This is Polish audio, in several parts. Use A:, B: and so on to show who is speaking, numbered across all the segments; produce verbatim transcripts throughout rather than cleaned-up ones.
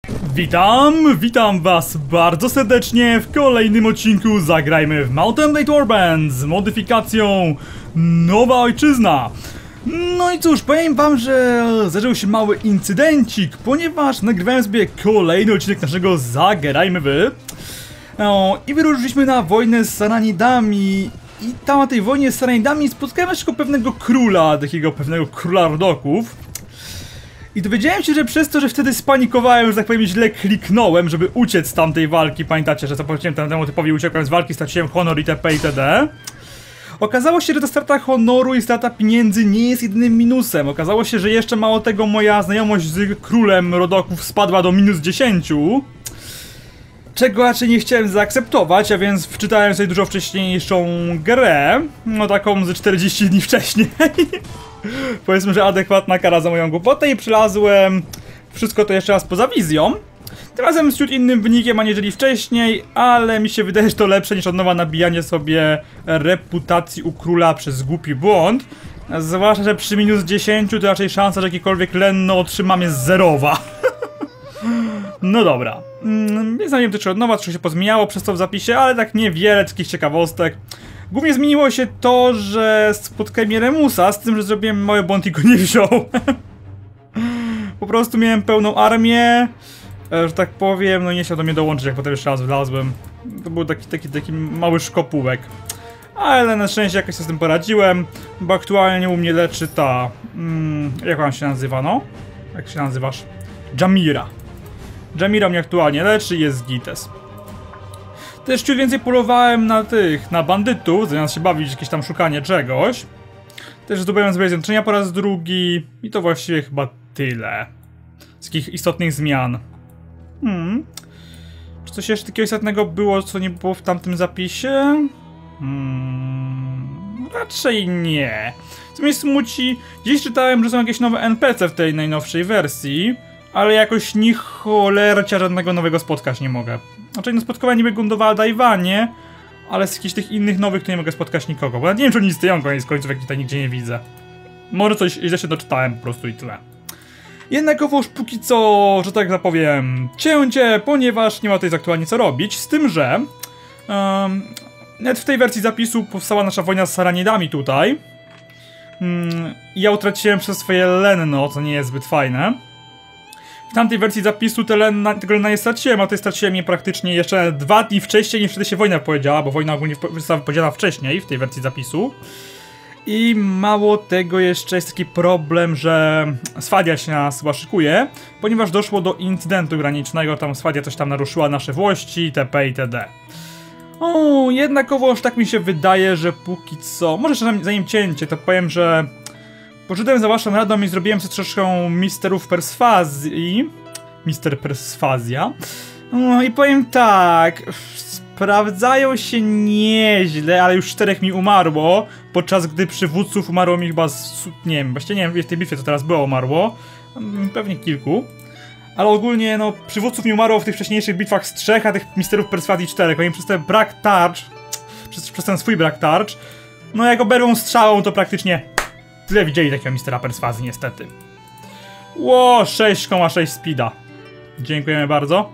A: Witam, witam was bardzo serdecznie w kolejnym odcinku Zagrajmy w Mount and Blade Warband z modyfikacją Nowa Ojczyzna. No i cóż, powiem wam, że zaczął się mały incydencik, ponieważ nagrywałem sobie kolejny odcinek naszego Zagrajmy wy. No, i wyruszyliśmy na wojnę z Saranidami. I tam na tej wojnie z Saranidami spotkałem naszego pewnego króla, takiego pewnego króla rodoków. I dowiedziałem się, że przez to, że wtedy spanikowałem, że tak powiem źle kliknąłem, żeby uciec z tamtej walki. Pamiętacie, że zapłaciłem temu typowi, uciekłem z walki, straciłem honor itp. itd. Okazało się, że ta strata honoru i strata pieniędzy nie jest jedynym minusem. Okazało się, że jeszcze mało tego moja znajomość z królem rodoków spadła do minus dziesięciu. Czego raczej nie chciałem zaakceptować, a więc wczytałem sobie dużo wcześniejszą grę. No taką ze czterdzieści dni wcześniej. Powiedzmy, że adekwatna kara za moją głupotę i przylazłem wszystko to jeszcze raz poza wizją. Tym razem z ciut innym wynikiem aniżeli wcześniej, ale mi się wydaje, że to lepsze niż od nowa nabijanie sobie reputacji u króla przez głupi błąd. Zwłaszcza, że przy minus dziesięciu to raczej szansa, że jakikolwiek lenno otrzymam jest zerowa. No dobra. Więc nie wiem, czy od nowa coś się pozmieniało przez to w zapisie, ale tak niewiele takich ciekawostek. Głównie zmieniło się to, że spotkałem Jeremusa, z tym, że zrobiłem mały błąd i go nie wziął. Po prostu miałem pełną armię, że tak powiem, no nie chciał do mnie dołączyć, jak potem jeszcze raz wlazłem. To był taki, taki, taki mały szkopułek. Ale na szczęście jakoś sobie z tym poradziłem, bo aktualnie u mnie leczy ta... Mm, jak ona się nazywa, no? Jak się nazywasz? Jamira. Jamira mnie aktualnie leczy i jest gites. Też ciut więcej polowałem na tych, na bandytów, zamiast się bawić w jakieś tam szukanie czegoś. Też zdobyłem zbroję zjednoczenia po raz drugi i to właściwie chyba tyle. Z takich istotnych zmian. Hmm. Czy coś jeszcze takiego istotnego było, co nie było w tamtym zapisie? Hmm. Raczej nie. Co mnie smuci, dziś czytałem, że są jakieś nowe N P C w tej najnowszej wersji. Ale jakoś ni cholercia żadnego nowego spotkać nie mogę. Znaczy, no spotkałem niby Gundowalda i Vanię, ale z jakichś tych innych nowych to nie mogę spotkać nikogo. Bo ja nie wiem, czy oni istnieją koniec końców, jak tutaj nigdzie nie widzę. Może coś źle się doczytałem po prostu i tyle. Jednakowoż póki co, że tak zapowiem, cięcie, ponieważ nie ma tutaj aktualnie co robić. Z tym, że um, nawet w tej wersji zapisu powstała nasza wojna z Saranidami tutaj. Um, ja utraciłem przez swoje lenno, co nie jest zbyt fajne. W tamtej wersji zapisu te lenna, tego lenna nie straciłem, a tutaj straciłem je praktycznie jeszcze dwa dni wcześniej, niż wtedy się wojna powiedziała, bo wojna ogólnie została wypowiedziana wcześniej w tej wersji zapisu. I mało tego, jeszcze jest taki problem, że Swadia się nas chyba szykuje, ponieważ doszło do incydentu granicznego, tam Swadia coś tam naruszyła nasze włości, itp. itd. O, jednakowoż tak mi się wydaje, że póki co, może jeszcze zanim cięcie, to powiem, że poszedłem za waszą radą i zrobiłem sobie troszkę misterów perswazji. Mister Perswazja. No i powiem tak, sprawdzają się nieźle, ale już czterech mi umarło, podczas gdy przywódców umarło mi chyba z, nie wiem, właściwie nie wiem w tej bitwie co teraz było umarło. Pewnie kilku. Ale ogólnie no, przywódców mi umarło w tych wcześniejszych bitwach z trzech, a tych misterów perswazji czterech. Oni przez ten brak tarcz, przez, przez ten swój brak tarcz, no jak oberwą strzałą to praktycznie tyle widzieli takiego mistera perswazji niestety. Ło, sześć przecinek sześć speeda. Dziękujemy bardzo.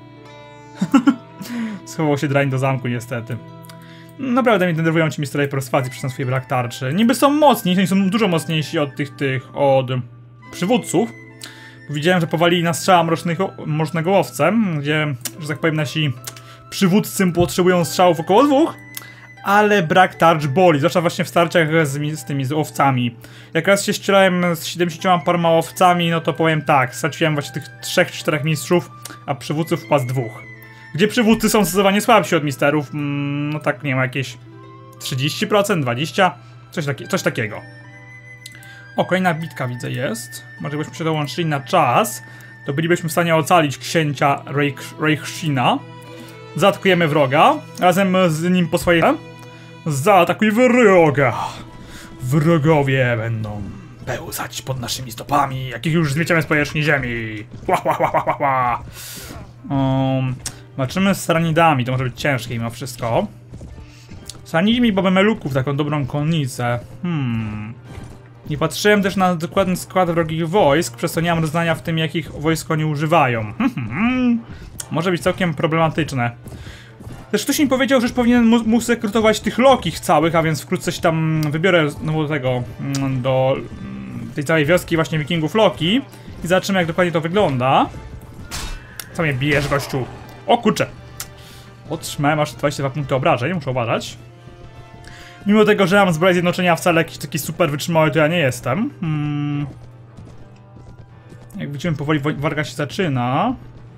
A: Schował się drań do zamku niestety. Naprawdę mnie denerwują ci mistery perswazji przez ten swój brak tarczy. Niby są mocni, oni są dużo mocniejsi od tych, tych, od przywódców. Widziałem, że powalili na strzała mrocznego, mrocznego łowcem, gdzie, że tak powiem, nasi przywódcy potrzebują strzałów około dwóch. Ale brak tarcz boli, zwłaszcza właśnie w starciach z, z tymi z owcami. Jak raz się strzelałem z siedemdziesięcioma paroma owcami, no to powiem tak, straciłem właśnie tych trzech czy czterech mistrzów, a przywódców wpadł dwóch. Gdzie przywódcy są zdecydowanie słabsi od misterów, mm, no tak nie ma jakieś trzydzieści procent, dwadzieścia procent, coś, taki, coś takiego. O, kolejna bitka widzę jest. Może byśmy się dołączyli na czas, to bylibyśmy w stanie ocalić księcia Reichshina. Zaatakujemy wroga, razem z nim po swojej... Zaatakuj wroga! Wrogowie będą pełzać pod naszymi stopami, jakich już zmieciamy z powierzchni ziemi. Ła, ła, ła, ła, ła. Um, walczymy z Saranidami, to może być ciężkie mimo wszystko. Saranidzi mi Babemeluków, taką dobrą konnicę. Hmm... Nie patrzyłem też na dokładny skład wrogich wojsk, przez co nie mam rozdania w tym, jakich wojsk oni używają. może być całkiem problematyczne. Też ktoś mi powiedział, że już powinien móc rekrutować tych Lokich całych, a więc wkrótce się tam wybiorę znowu do tego, do tej całej wioski właśnie wikingów Loki i zobaczymy, jak dokładnie to wygląda. Co mnie bijesz, gościu? O kurczę! Otrzymałem aż dwadzieścia dwa punkty obrażeń, muszę uważać. Mimo tego, że mam zbroję zjednoczenia wcale jakiś taki super wytrzymały, to ja nie jestem. Hmm. Jak widzimy, powoli walka się zaczyna.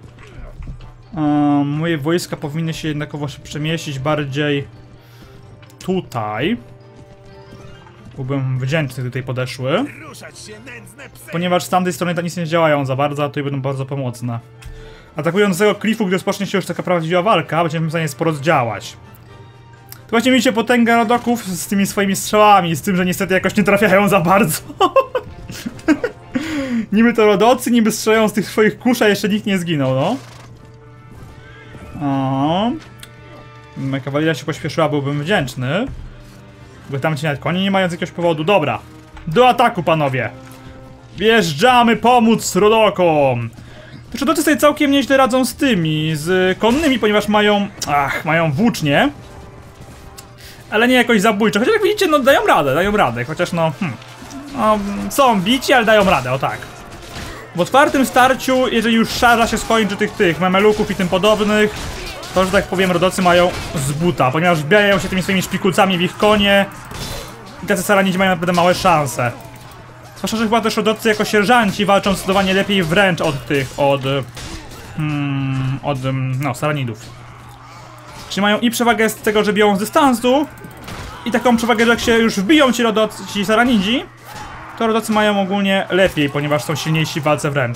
A: Um, moje wojska powinny się jednakowo przemieścić bardziej tutaj. Byłbym wdzięczny, gdy tutaj podeszły. Ponieważ z tamtej strony to nic nie działają za bardzo, a tutaj będą bardzo pomocne. Atakując z tego klifu, gdy rozpocznie się już taka prawdziwa walka, będziemy w stanie sporo zdziałać. To właśnie widzicie potęgę rodoków z tymi swoimi strzałami, z tym, że niestety jakoś nie trafiają za bardzo. Niby to rodocy, niby strzelają z tych swoich kusz, a jeszcze nikt nie zginął, no. O. Moja kawaleria się pośpieszyła, byłbym wdzięczny. Bo tam ci nawet koni nie mają z jakiegoś powodu. Dobra, do ataku, panowie. Wjeżdżamy pomóc rodokom. To rodocy sobie całkiem nieźle radzą z tymi, z konnymi, ponieważ mają, ach, mają włócznie. Ale nie jakoś zabójczo, chociaż jak widzicie, no dają radę, dają radę, chociaż no, hmm, no są bici, ale dają radę, o tak. W otwartym starciu, jeżeli już szarża się skończy tych, tych memeluków i tym podobnych, to, że tak powiem, rodocy mają z buta, ponieważ wbijają się tymi swoimi szpikulcami w ich konie i tacy saranidzi mają naprawdę małe szanse. Zwłaszcza, że chyba też rodocy jako sierżanci walczą zdecydowanie lepiej wręcz od tych, od, hmm, od, no, saranidów. Czyli mają i przewagę z tego, że biją z dystansu, i taką przewagę, że jak się już wbiją ci rodocy, ci saranidzi, to rodocy mają ogólnie lepiej, ponieważ są silniejsi w walce wręcz.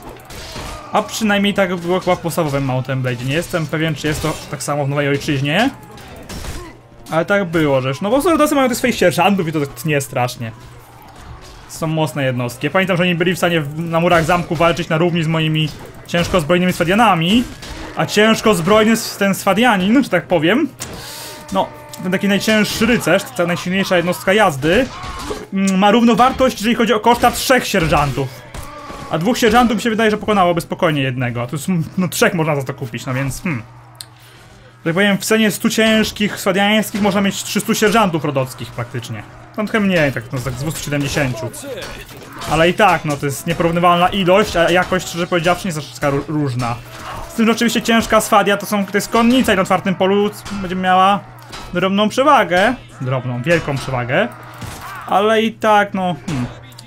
A: A przynajmniej tak było chyba w podstawowym Mount and Blade. Nie jestem pewien, czy jest to tak samo w Nowej Ojczyźnie. Ale tak było, że no bo rodocy mają tych swoich sierżantów i to nie strasznie. Są mocne jednostki. Ja pamiętam, że oni byli w stanie na murach zamku walczyć na równi z moimi ciężko zbrojnymi Swadianami. A ciężko zbrojny ten Swadianin, że tak powiem, no, ten taki najcięższy rycerz, ta najsilniejsza jednostka jazdy, ma równowartość, jeżeli chodzi o koszta trzech sierżantów. A dwóch sierżantów mi się wydaje, że pokonałoby spokojnie jednego. Tu jest, no, trzech można za to kupić, no więc, hmm. Tak powiem, w cenie stu ciężkich swadiańskich można mieć trzystu sierżantów rodockich praktycznie. Tam trochę mniej, tak, no, tak z dwieście siedemdziesiąt. Ale i tak, no, to jest nieporównywalna ilość, a jakość, szczerze powiedziawszy, nie jest taka różna. Z tym, że oczywiście ciężka swadia to są, to jest konnica i na otwartym polu będzie miała drobną przewagę. Drobną, wielką przewagę. Ale i tak, no, hmm.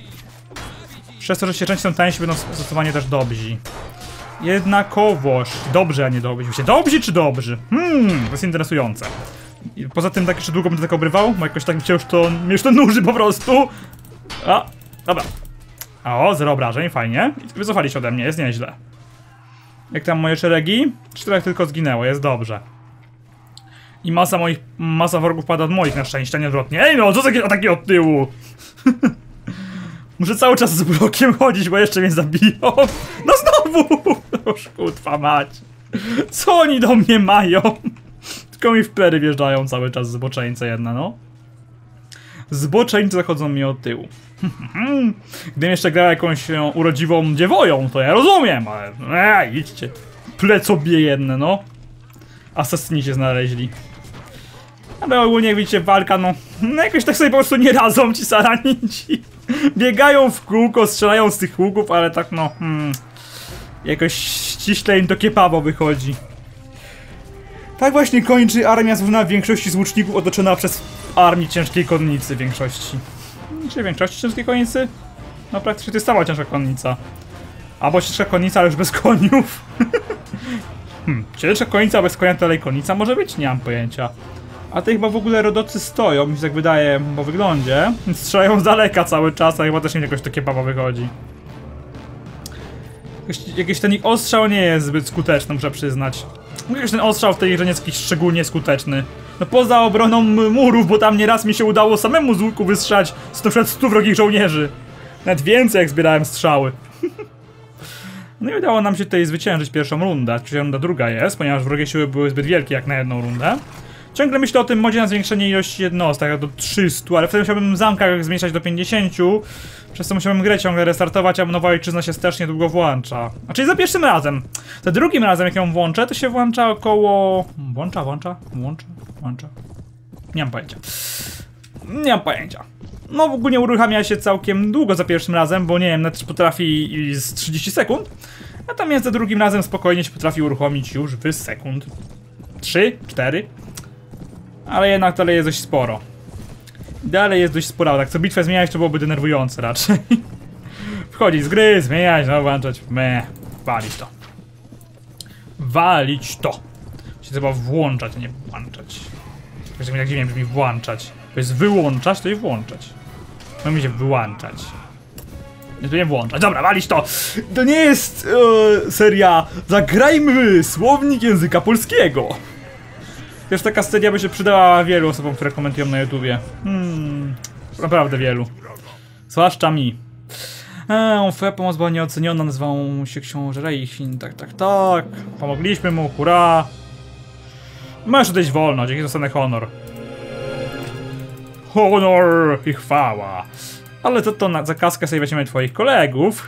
A: Przez to, że sierżanci są tańsi, będą zdecydowanie też dobrzy. Jednakowoż. Dobrze, a nie dobrzy. Dobrzy czy dobrzy? Hmm, to jest interesujące. I poza tym tak jeszcze długo będę tak obrywał, bo jakoś tak mi się już to, mnie już to nuży po prostu. A, dobra. O, zero obrażeń, fajnie. I wycofali się ode mnie, jest nieźle. Jak tam moje szeregi? Czterech tylko zginęło, jest dobrze. I masa moich, masa wrogów pada od moich na szczęście, a nie odwrotnie. Ej no, co takie ataki od tyłu? Muszę cały czas z blokiem chodzić, bo jeszcze mnie zabiją. No znowu! Oż kutwa mać. Co oni do mnie mają? Tylko mi w plery wjeżdżają cały czas zboczeńce jedna, no. Zboczeńcy zachodzą mi od tyłu. Gdybym jeszcze grał jakąś e, urodziwą dziewoją, to ja rozumiem, ale... Eee, idźcie. Plecobie jedne, no. Asasyni się znaleźli. Ale ogólnie jak widzicie, walka, no... no jakoś tak sobie po prostu nie radzą ci saranidzi. Biegają w kółko, strzelają z tych łuków, ale tak no... Hmm, jakoś ściśle im to kiepawo wychodzi. Tak właśnie kończy armia złożona w większości z łuczników otoczona przez armię ciężkiej konnicy w większości. Czy w większości ciężkiej konnicy? No praktycznie to jest cała ciężka konnica. Albo ciężka konnica, ale już bez koniów. hmm, ciężka konnica bez konia, to dalej konnica może być? Nie mam pojęcia. A te chyba w ogóle rodocy stoją, mi się tak wydaje po wyglądzie. Więc strzelają z daleka cały czas, a chyba też im jakoś takie baba wychodzi. Jakiś, jakiś ten ich ostrzał nie jest zbyt skuteczny, muszę przyznać. Jakiś ten ostrzał w tej grze nie jest jakiś szczególnie skuteczny. No poza obroną murów, bo tam nieraz mi się udało samemu z łuku wystrzać stu wrogich żołnierzy. Nawet więcej jak zbierałem strzały. No i udało nam się tutaj zwyciężyć pierwszą rundę. Czyli runda druga jest, ponieważ wrogie siły były zbyt wielkie jak na jedną rundę. Ciągle myślę o tym modzie na zwiększenie ilości jednostek do trzystu, ale wtedy musiałbym w zamkach zmniejszać do pięćdziesięciu. Przez co musiałbym grę ciągle restartować, a nowa ojczyzna się strasznie długo włącza. A czyli za pierwszym razem. Za drugim razem, jak ją włączę, to się włącza około... Włącza, włącza, włącza, włącza. Nie mam pojęcia. Nie mam pojęcia. No w ogóle uruchamia się całkiem długo za pierwszym razem, bo nie wiem, net potrafi z trzydzieści sekund. Natomiast za drugim razem spokojnie się potrafi uruchomić już w sekund. trzy, cztery. Ale jednak dalej jest dość sporo. Dalej jest dość sporo, tak co bitwę zmieniać to byłoby denerwujące raczej. Wchodzić z gry, zmieniać, no włączać, meh, walić to. Walić to. Się trzeba włączać, a nie włączać. Wiesz, mi tak dziwnie brzmi włączać. To jest wyłączać, to i włączać. No mi się wyłączać. Nie, to nie włączać. Dobra, walić to! To nie jest e, seria Zagrajmy słownik języka polskiego. Wiesz, taka seria by się przydała wielu osobom, które komentują na YouTubie. Hmm, naprawdę wielu. Zwłaszcza mi. Eee, twoja pomoc była nieoceniona, nazywał się książę Reichin. Tak, tak, tak. Pomogliśmy mu, hurra. Możesz odejść wolno, dzięki dostanę honor. Honor i chwała. Ale to to na zakazkę sobie weźmiemy twoich kolegów.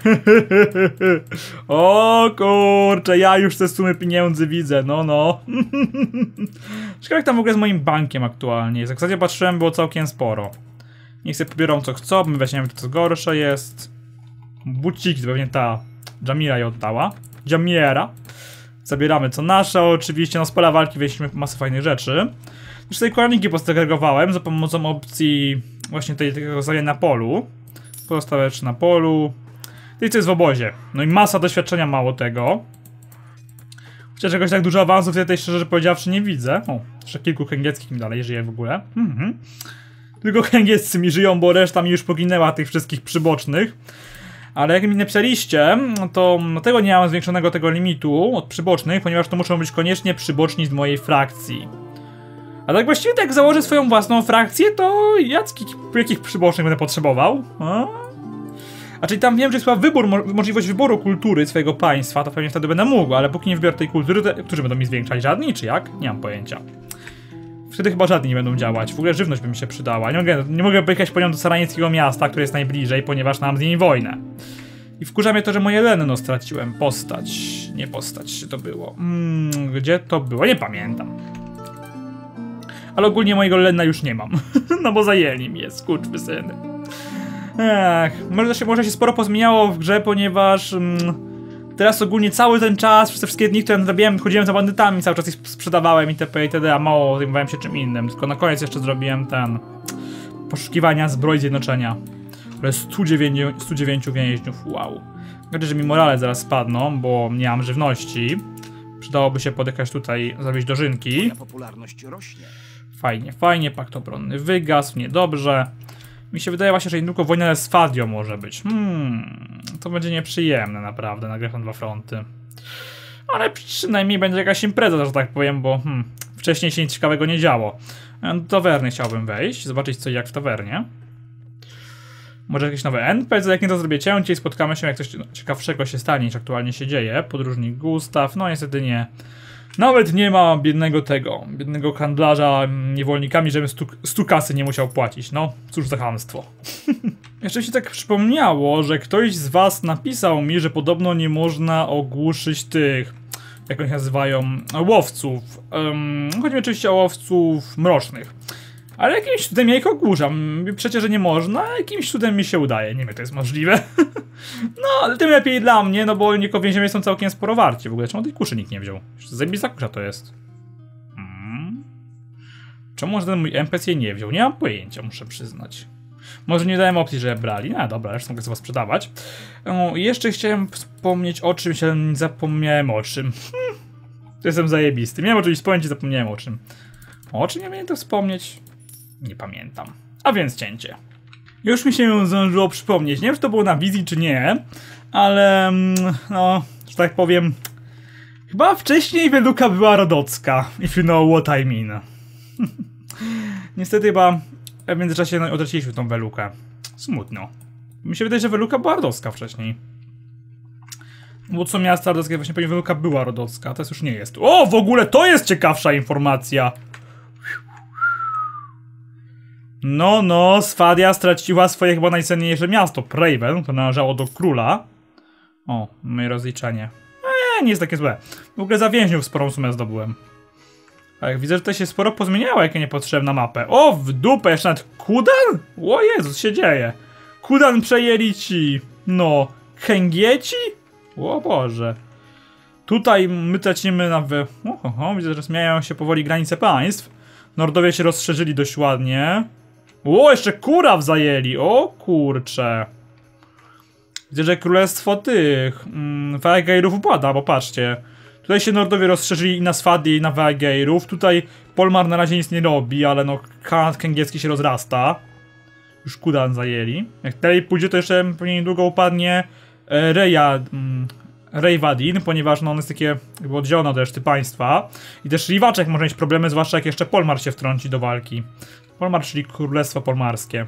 A: O kurczę, ja już te sumy pieniędzy widzę, no no. Ciekawe jak tam w ogóle z moim bankiem aktualnie. W zasadzie patrzyłem, było całkiem sporo. Niech sobie pobiorą co chcą, my weźmiemy to co gorsze jest. Buciki, to pewnie ta Jamira je oddała. Jamiera. Zabieramy co nasze, oczywiście, no z pola walki weźmiemy masę fajnych rzeczy. Już tutaj koroniki posegregowałem za pomocą opcji właśnie tej, tego zdania na polu. Pozostałe rzeczy na polu. I co jest w obozie. No i masa doświadczenia, mało tego. Chociaż jakoś tak dużo awansów tutaj szczerze powiedziawszy nie widzę. O, jeszcze kilku chęgieckich mi dalej żyje w ogóle. Mhm. Tylko chęgieccy mi żyją, bo reszta mi już poginęła tych wszystkich przybocznych. Ale jak mi napisaliście, to dlatego nie mam zwiększonego tego limitu od przybocznych, ponieważ to muszą być koniecznie przyboczni z mojej frakcji. A tak właściwie jak założę swoją własną frakcję, to jakich, jakich przybocznych będę potrzebował? A? A czyli tam wiem, że jest chyba wybór, mo możliwość wyboru kultury swojego państwa, to pewnie wtedy będę mógł, ale póki nie wybiorę tej kultury, to którzy będą mi zwiększać? Żadni czy jak? Nie mam pojęcia. Wtedy chyba żadni nie będą działać. W ogóle żywność by mi się przydała. Nie mogę, nie mogę pojechać po nią do Saranieckiego miasta, które jest najbliżej, ponieważ mam z nimi wojnę. I wkurza mnie to, że moje Lenno straciłem. Postać. Nie postać to było. Mm, gdzie to było? Nie pamiętam. Ale ogólnie mojego Lenna już nie mam. No bo zajęli mnie, skurczysyny. Ech, może się, może się sporo pozmieniało w grze, ponieważ mm, teraz ogólnie cały ten czas, przez te wszystkie dni, które zrobiłem, chodziłem za bandytami, cały czas ich sprzedawałem itp. itd., a mało zajmowałem się czym innym. Tylko na koniec jeszcze zrobiłem ten poszukiwania zbroi zjednoczenia. Ale stu dziewięciu więźniów, wow. Znaczy, że mi morale zaraz spadną, bo nie mam żywności. Przydałoby się podjechać tutaj, zrobić dożynki.
B: Popularność rośnie.
A: Fajnie, fajnie, pakt obronny wygasł, niedobrze. Mi się wydaje właśnie, że niedługo wojna z Fadią może być. Hmm, to będzie nieprzyjemne naprawdę, nagrać na dwa fronty. Ale przynajmniej będzie jakaś impreza, że tak powiem, bo hmm, wcześniej się nic ciekawego nie działo. Do tawerny chciałbym wejść, zobaczyć co i jak w tawernie. Może jakieś nowe N P C, jak nie to zrobię cięcie i spotkamy się, jak coś ciekawszego się stanie niż aktualnie się dzieje. Podróżnik Gustaw, no niestety nie. Nawet nie ma biednego tego, biednego handlarza niewolnikami, żebym stu, stu kasy nie musiał płacić. No, cóż za chamstwo. Jeszcze się tak przypomniało, że ktoś z was napisał mi, że podobno nie można ogłuszyć tych, jak oni się nazywają, łowców. Um, chodzi mi oczywiście o łowców mrocznych. Ale jakimś cudem ja ich ogłuszam. Przecież, że nie można, a jakimś cudem mi się udaje. Nie wiem, jak to jest możliwe. No, ale tym lepiej dla mnie, no bo niko więzieniowie są całkiem sporo warci. W ogóle czemu tej kuszy nikt nie wziął? Zajebista kusza to jest. Hmm. Czemu ten mój N P C nie wziął? Nie mam pojęcia, muszę przyznać. Może nie dałem opcji, że brali. No dobra, zresztą mogę sobie sprzedać. No, jeszcze chciałem wspomnieć o czymś, ale zapomniałem o czym. Hmm. To jestem zajebisty. Miałem o czymś wspomnieć i zapomniałem o czym. O czym ja miałem to wspomnieć? Nie pamiętam. A więc cięcie. Już mi się zdążyło przypomnieć. Nie wiem, czy to było na wizji, czy nie. Ale, no, że tak powiem, chyba wcześniej Weluka była rodocka. If you know what I mean. Niestety chyba w międzyczasie no, utraciliśmy tą Welukę. Smutno. Mi się wydaje, że Weluka była rodocka wcześniej. Bo co miasta rodockie, właśnie pewnie Weluka była rodocka, a teraz już nie jest. O, w ogóle to jest ciekawsza informacja. No, no, Swadia straciła swoje chyba najcenniejsze miasto, Praven, to należało do króla. O, moje rozliczenie. Eee, nie jest takie złe. W ogóle za więźniów sporą sumę zdobyłem. A jak widzę, że tutaj się sporo pozmieniało, jakie niepotrzebna mapę. O, w dupę, jeszcze nawet Kudan? O Jezus, się dzieje. Kudan przejęli ci, no, Hengieci? O Boże. Tutaj my tracimy na wy... Oho, widzę, że zmieniają się powoli granice państw. Nordowie się rozszerzyli dość ładnie. O, jeszcze Kuraw zajęli. O kurcze. Widzę, że królestwo tych... Mm, Vaegairów upada, bo patrzcie. Tutaj się Nordowie rozszerzyli i na Swadię, i na Vaegairów. Tutaj Polmar na razie nic nie robi, ale no Khanat Kęgierski się rozrasta. Już Kudan zajęli. Jak dalej pójdzie, to jeszcze pewnie niedługo upadnie e, Reja... Mm, Rejwadin, ponieważ no on jest takie jakby oddzielone od reszty państwa. I też Riwaczek może mieć problemy, zwłaszcza jak jeszcze Polmar się wtrąci do walki. Polmar, czyli Królestwo Polmarskie.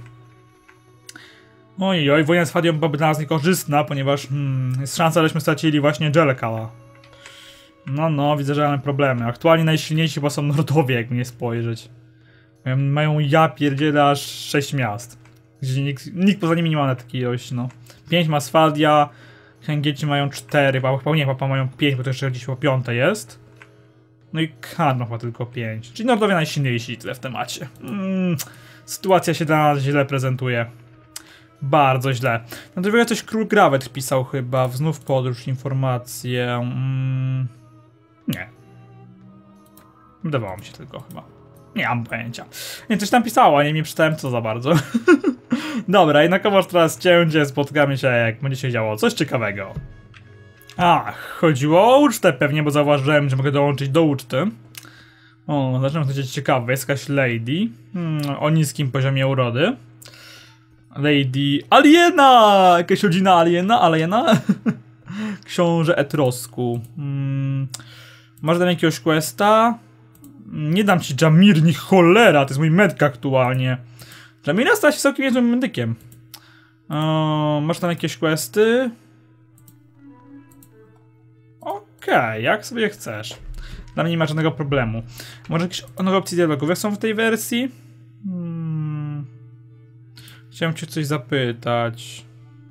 A: Oj, oj, wojna z Fadią byłaby dla nas niekorzystna, ponieważ hmm, jest szansa, żeśmy stracili właśnie Jelekala. No, no, widzę, że mamy problemy. Aktualnie najsilniejsi chyba są Nordowie, jak mnie spojrzeć. Mają, mają ja pierdzielę aż sześć miast. Gdzie nikt, nikt poza nimi nie ma na takiej ilości, no. pięć ma Swadia. Hengieci mają cztery, chyba nie, chyba mają pięć, bo to jeszcze gdzieś po piąte jest. No i Khan ma chyba tylko pięć. Czyli Nordowie najsilniejsi tyle w temacie. Mm, sytuacja się dla nas źle prezentuje. Bardzo źle. No to coś Król Grawet pisał chyba. Znów podróż, informacje. Mm, nie. Wydawało mi się tylko chyba. Nie mam pojęcia. Nie, coś tam pisało, a nie, nie czytałem co za bardzo. Dobra, jednakowoż teraz cięcie, spotkamy się, jak będzie się działo coś ciekawego. Ach, chodziło o ucztę pewnie, bo zauważyłem, że mogę dołączyć do uczty. O, zaczynam coś ciekawe, jest jakaś lady hmm, o niskim poziomie urody. Lady Aliena! Jakaś rodzina Aliena, Aliena? Książę Etrosku. Hmm, może dam jakiegoś questa? Nie dam ci Jamirni, cholera, to jest mój medka aktualnie. Jamira stała się całkiem niezłym medykiem. Eee, masz tam jakieś questy? Okej, okay, jak sobie chcesz. Dla mnie nie ma żadnego problemu. Może jakieś nowe opcje dialogowe są w tej wersji? Hmm. Chciałem cię coś zapytać.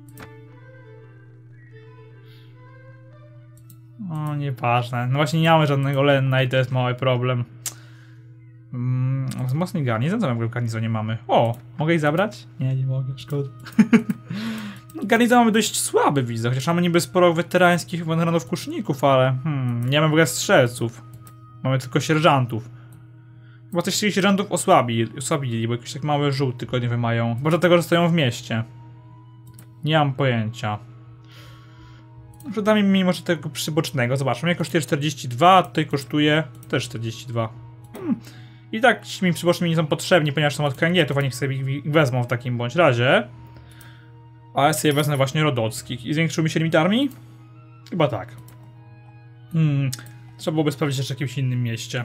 A: O, nieważne. No właśnie nie mamy żadnego Lenna i to jest mały problem. Mm, wzmocnij garnizon? Co w garnizonie mamy? O, mogę ich zabrać? Nie, nie mogę, szkoda. Garnizon mamy dość słaby, widzę, chociaż mamy niby sporo weterańskich weteranów kuszników, ale hmm, nie mamy w ogóle strzelców. Mamy tylko sierżantów. Chyba też tych sierżantów osłabili, osłabili, bo jakiś tak mały żółt tylko nie mają. Może dlatego, że stoją w mieście. Nie mam pojęcia. Może damy mi może tego przybocznego, zobaczmy. Ja kosztuje czterdzieści dwa, a tutaj kosztuje też czterdzieści dwa. Hmm. I tak ci mi przyboczni nie są potrzebni, ponieważ są od Kangietów, a niech sobie ich wezmą w takim bądź razie. A ja sobie wezmę właśnie Rodockich. I zwiększył mi się limit armii? Chyba tak. Hmm. Trzeba byłoby sprawdzić jeszcze w jakimś innym mieście.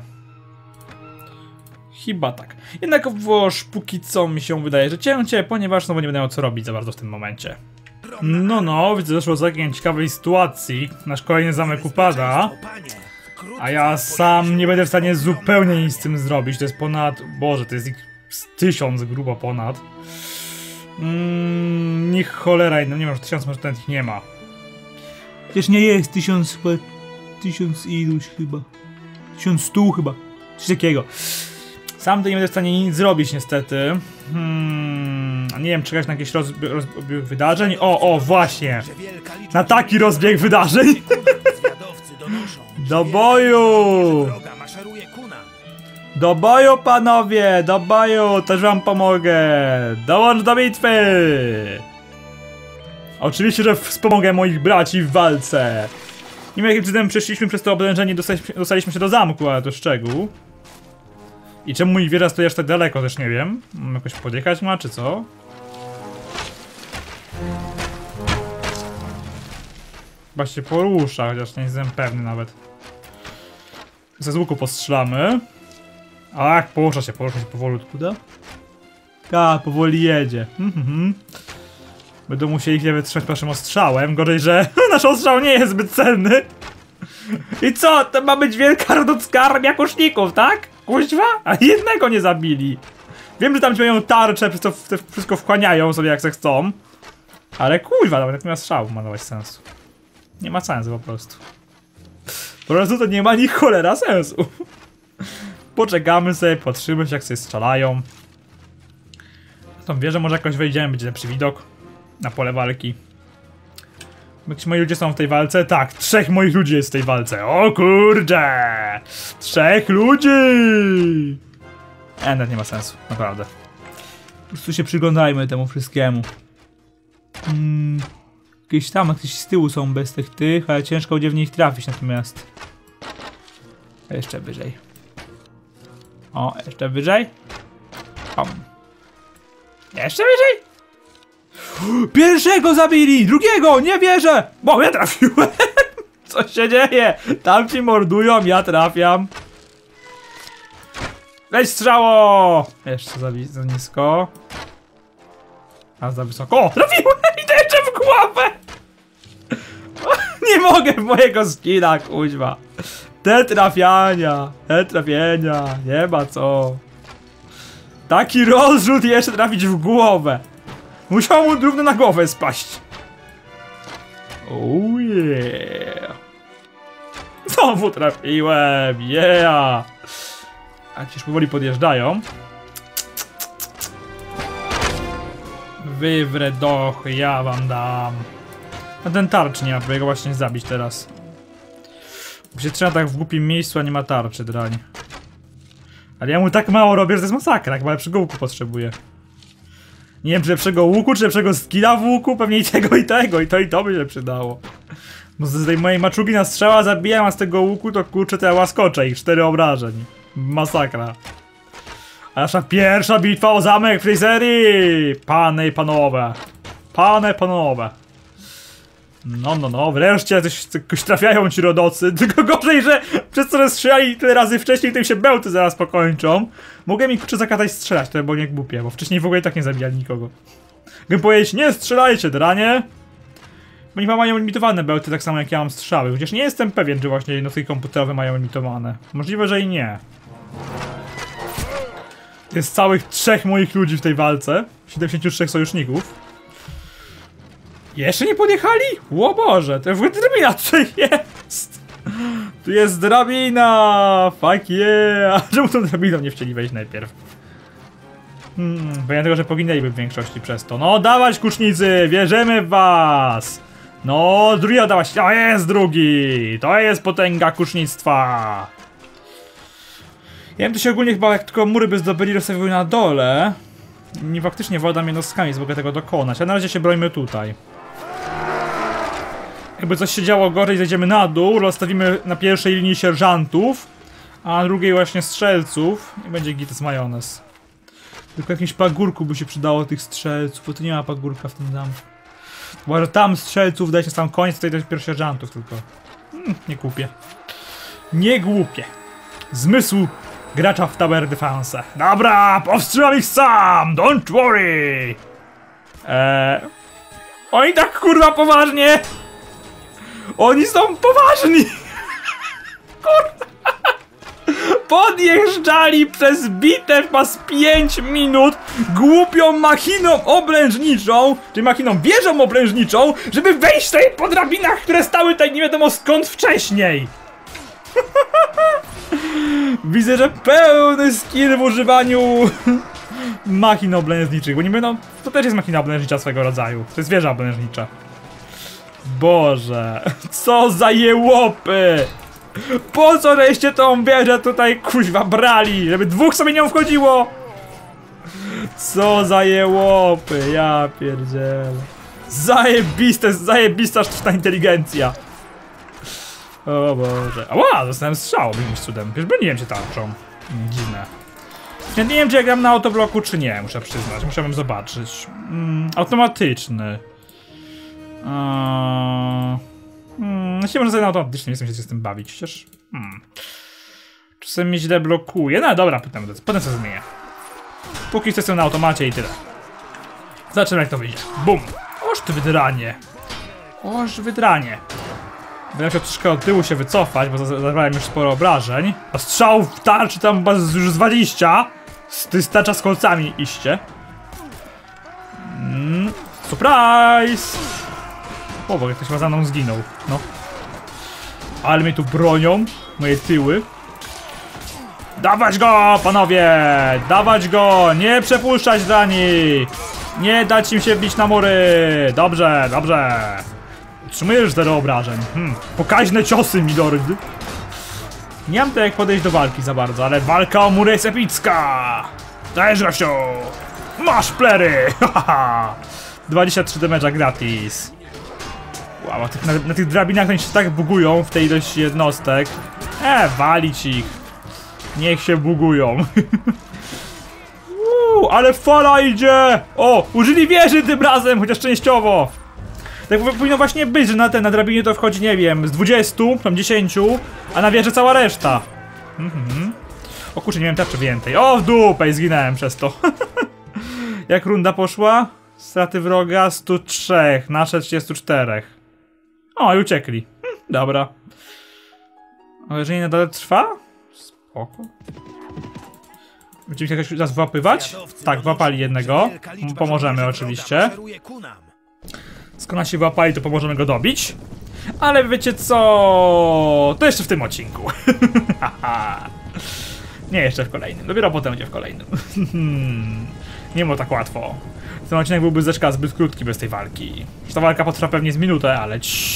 A: Chyba tak. Jednakowoż póki co mi się wydaje, że cięcie, ponieważ no bo nie będę miał co robić za bardzo w tym momencie. No no, widzę, że doszło do takiej ciekawej sytuacji. Nasz kolejny zamek upada. A ja sam nie będę w stanie zupełnie nic z tym zrobić. To jest ponad... Boże, to jest ich tysiąc grubo ponad. Mm, niech cholera, no nie wiem, że tysiąc może ten ich nie ma. Przecież nie jest tysiąc chyba... Tysiąc iluś chyba. Tysiąc stu chyba. Coś takiego. Sam to nie będę w stanie nic zrobić niestety. Hmm, nie wiem, czekać na jakiś rozbieg, rozbieg wydarzeń. O, o, właśnie! Na taki rozbieg wydarzeń! Do boju! Do boju, panowie! Do boju! Też wam pomogę! Dołącz do bitwy! Oczywiście, że wspomogę moich braci w walce! Nie wiem, jakim cudem przeszliśmy przez to oblężenie, dostaliśmy, dostaliśmy się do zamku, ale to szczegół. I czemu mój wieża stoi aż tak daleko, też nie wiem. Mam jakoś podjechać ma, czy co? Chyba się porusza, chociaż nie jestem pewny nawet. Ze z łuku postrzelamy. Ach, porusza się, porusza się powolutku, da? A, powoli jedzie. Mhm. Będą musieli chwilę wytrzymać naszym ostrzałem. Gorzej, że nasz ostrzał nie jest zbyt cenny. I co? To ma być wielka rodocka armia kuszników, tak? Kuźwa? A jednego nie zabili. Wiem, że tam ci mają tarcze, przez to wszystko wchłaniają sobie jak se chcą. Ale kurwa, nawet nie ma strzału malować sensu. Nie ma sensu po prostu. Po prostu to nie ma ni cholera sensu. Poczekamy sobie, patrzymy się jak sobie strzelają. Na tą wieżę może jakoś wejdziemy, będzie lepszy widok. Na pole walki. Jakieś moi ludzie są w tej walce? Tak, trzech moich ludzi jest w tej walce. O kurde! Trzech ludzi! E, nawet nie ma sensu, naprawdę. Po prostu się przyglądajmy temu wszystkiemu. Hmm, jakieś tam, jakieś z tyłu są bez tych tych, ale ciężko będzie w nich trafić natomiast. A jeszcze wyżej. O, jeszcze wyżej. O. Jeszcze wyżej. Pierwszego zabili, drugiego, nie wierzę! Bo ja trafiłem! Co się dzieje? Tamci mordują, ja trafiam. Leć strzało! Jeszcze za, za nisko. A za wysoko. O, trafiłem! I to jeszcze w głowę! Nie mogę mojego skilla, kuźwa. Te trafiania, te trafienia, nie ma co. Taki rozrzut i jeszcze trafić w głowę. Musiał mu równo na głowę spaść. Oh yeah. Znowu trafiłem, yeah. A ci już powoli podjeżdżają. Wywrę dochy, ja wam dam. A ten tarcz nie ma, bo jego właśnie zabić teraz. Bo się trzyma tak w głupim miejscu, a nie ma tarczy, drań. Ale ja mu tak mało robię, że to jest masakra, chyba lepszego łuku potrzebuję. Nie wiem, czy lepszego łuku, czy lepszego skilla w łuku, pewnie i tego i tego, i to i to by się przydało. Bo z tej mojej maczugi na strzała zabijam, a z tego łuku to kurczę to ja łaskoczę ich, cztery obrażeń. Masakra. A nasza pierwsza bitwa o zamek w tej serii! Panie i panowie. Panie, panowie. No, no, no, wreszcie coś, coś trafiają ci rodocy, tylko gorzej, że przez co strzelali tyle razy wcześniej, to im się bełty zaraz pokończą. Mogę mi kurczę zakazać strzelać, to było nie głupie, bo wcześniej w ogóle i tak nie zabijali nikogo. Gdybym powiedzieć, nie strzelajcie, dranie! Bo oni mają limitowane bełty, tak samo jak ja mam strzały, chociaż nie jestem pewien, czy właśnie jednostki komputerowe mają limitowane. Możliwe, że i nie. Jest całych trzech moich ludzi w tej walce, siedemdziesięciu trzech sojuszników. Jeszcze nie podjechali? O Boże, to w ogóle drabina tutaj jest! Tu jest drabina! Fuck yeah! Czemu tą drabiną nie chcieli wejść najpierw? Hmm, bo ja tego, że poginęliby w większości przez to. No dawać kucznicy, wierzymy w was! No, drugi oddawać, to jest drugi! To jest potęga kucznictwa! Ja bym to się ogólnie chyba, jak tylko mury by zdobyli, rozstawiły na dole. Nie faktycznie władam jednostkami, więc mogę tego dokonać, a na razie się brońmy tutaj. Jakby coś się działo gorzej, zejdziemy na dół, rozstawimy na pierwszej linii sierżantów, a na drugiej właśnie strzelców i będzie gites majonez. Tylko jakimś pagórku by się przydało tych strzelców, bo tu nie ma pagórka w tym zamku. Bo tam strzelców daje się sam koniec, tutaj to jest pierwszy sierżantów tylko. Hmm, nie głupie. Nie głupie. Zmysł gracza w Tower Defense. Dobra, powstrzymam ich sam, don't worry. Eee... Oni tak kurwa poważnie! Oni są poważni! Kurwa! Podjeżdżali przez bitew ma z pięć minut głupią machiną obrężniczą, czyli machiną wieżą obrężniczą, żeby wejść tutaj po drabinach, które stały tutaj nie wiadomo skąd wcześniej. Widzę, że pełny skill w używaniu machin obrężniczych, bo niby no, to też jest machina obrężnicza swego rodzaju. To jest wieża obrężnicza. Boże, co za jełopy! Po co żeście tą wieżę tutaj kuźwa brali? Żeby dwóch sobie nią wchodziło! Co za jełopy, ja pierdzielę. Zajebiste, zajebista sztuczna inteligencja. O Boże. Ała, dostałem strzał jakimś cudem. Przecież broniłem się tarczą. Dziwne. Ja nie wiem, czy ja gram na autobloku, czy nie, muszę przyznać. Musiałbym zobaczyć. Mm, automatyczny. Eee... Hmm, no się może sobie na automatycznie, nie chcę się z tym bawić, chociaż... Hmm. Czasem mnie źle blokuje. No dobra, potem, potem sobie zmienię. Póki co jestem na automacie i tyle. Zobaczymy jak to wyjdzie. Bum! Oż ty wydranie. Oż wydranie. Będę musiał troszkę od tyłu się wycofać, bo zabrałem już sporo obrażeń. A strzał w tarczy tam już z dwadzieścia. Stystacza z kolcami iście. Mm, surprise! O, bo ktoś ma za mną zginął. No. Ale mnie tu bronią. Moje tyły. Dawać go, panowie! Dawać go! Nie przepuszczać za nich! Nie dać im się wbić na mury! Dobrze, dobrze! Utrzymujesz zero obrażeń. Hmm. Pokaźne ciosy, milord. Nie mam to jak podejść do walki za bardzo, ale walka o mury jest epicka! Dajesz, gościu! Masz plery! dwadzieścia trzy damage'a gratis. Wow, na tych, na, na tych drabinach oni się tak bugują w tej ilości jednostek. E, walić ich. Niech się bugują. Uuu, ale fala idzie! O, użyli wieży tym razem, chociaż częściowo. Tak powinno właśnie być, że na te na drabinie to wchodzi, nie wiem, z dwudziestu, tam dziesięciu, a na wieży cała reszta. Mhm. O kurczę, nie wiem tarczy więcej. O, w dupę i zginąłem przez to. Jak runda poszła? Straty wroga sto trzy, nasze trzydzieści cztery. O, i uciekli. Hm, dobra. Ale jeżeli nadal trwa? Spoko. Będziemy się jakoś raz włapywać? Tak, włapali jednego. Pomożemy oczywiście. Skoro się włapali, to pomożemy go dobić. Ale wiecie co? To jeszcze w tym odcinku. Nie, jeszcze w kolejnym. Dopiero potem będzie w kolejnym. Nie było tak łatwo. Ten odcinek byłby zeszka zbyt krótki bez tej walki. Ta walka potrwa pewnie z minutę, ale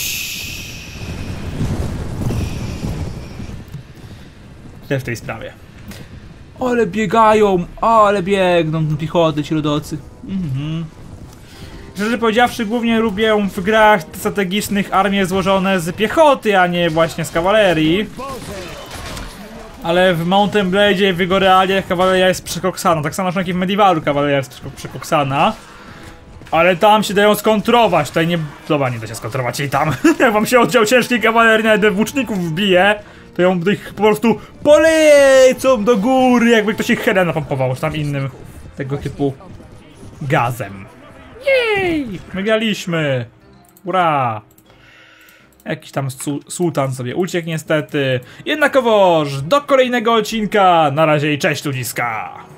A: tyle w tej sprawie. Ale biegają, ale biegną pichoty ci rodocy. Mhm. Szczerze powiedziawszy, głównie lubię w grach strategicznych armie złożone z piechoty, a nie właśnie z kawalerii. Ale w Mount and Blade i w jego realiach kawaleria jest przekoksana. Tak samo jak i w Medievalu kawaleria jest przekoksana. Ale tam się dają skontrować. Tutaj nie... Dobra, nie da się skontrować jej tam. Jak wam się oddział ciężkiej kawalerii nawet włóczników wbije, to ją ich po prostu polecą do góry, jakby ktoś ich heada napompował, czy tam innym tego typu gazem. Jej! Wygraliśmy! Ura! Jakiś tam su sułtan sobie uciekł niestety. Jednakowoż do kolejnego odcinka. Na razie i cześć ludziska!